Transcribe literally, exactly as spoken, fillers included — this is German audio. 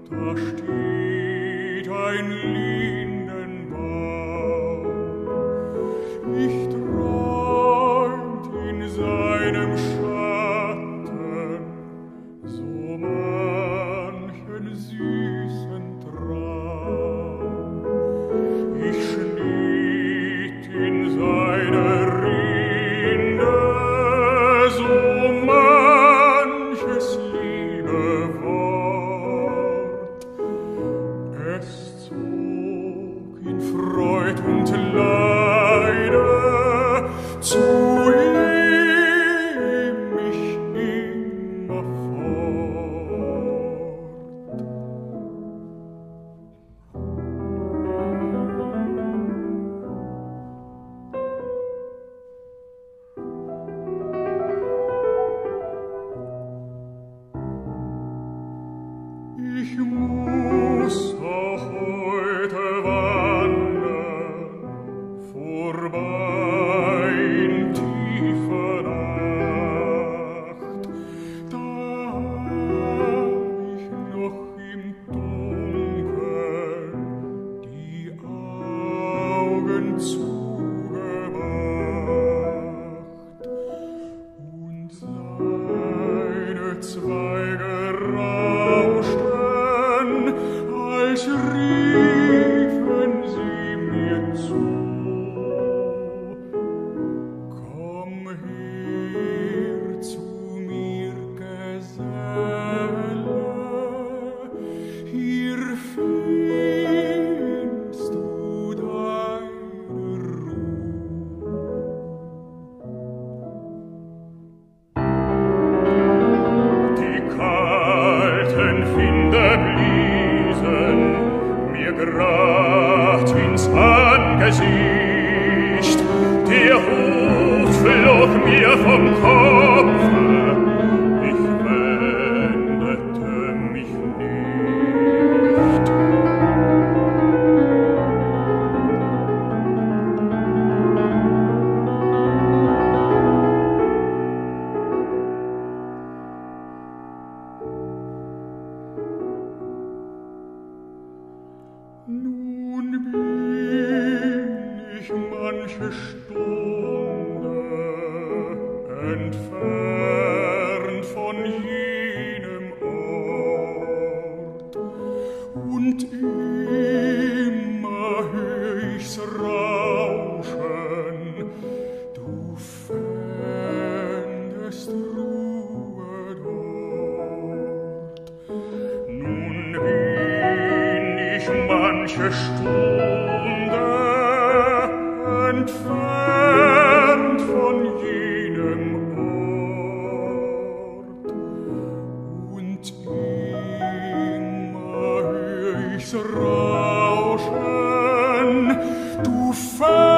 da steht ein Lindenbaum. Ich träumt in seinem Schatten so manchen süßen Traum. Ich schnitt in seine Rinde so manches liebe Wort. Es zog in Freud und Leide zu ihm mich immer fort. Ich muss auch heute wandern, vorbei in tiefer Nacht. Da hab ich noch im Dunkeln die Augen zugemacht und seine Zweige rauschten, als riefen sie mir zu. Komm her zu mir, Geselle, hier findest du deine Ruhe. Die kalten Winde bliesen mir grad ins Angesicht, der Hut flog mir vom Kopfe, ich wendete mich nicht. Nun bin ich manche Stunde entfernt von jenem Ort, und immer hör ich's rauschen, du fändest Ruhe dort. Nun bin ich manche Stunde entfernt von jenem Ort, und immer hör ich's rauschen, du fährst